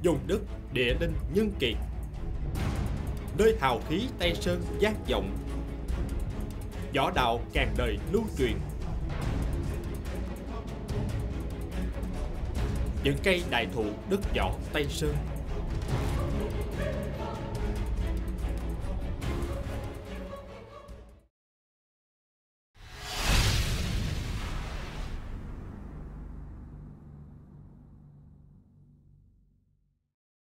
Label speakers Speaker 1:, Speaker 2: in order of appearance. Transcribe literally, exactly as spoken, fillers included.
Speaker 1: Vùng đất địa linh nhân kiệt, nơi hào khí Tây Sơn vang vọng, võ đạo ngàn đời lưu truyền. Những cây đại thụ đất võ Tây Sơn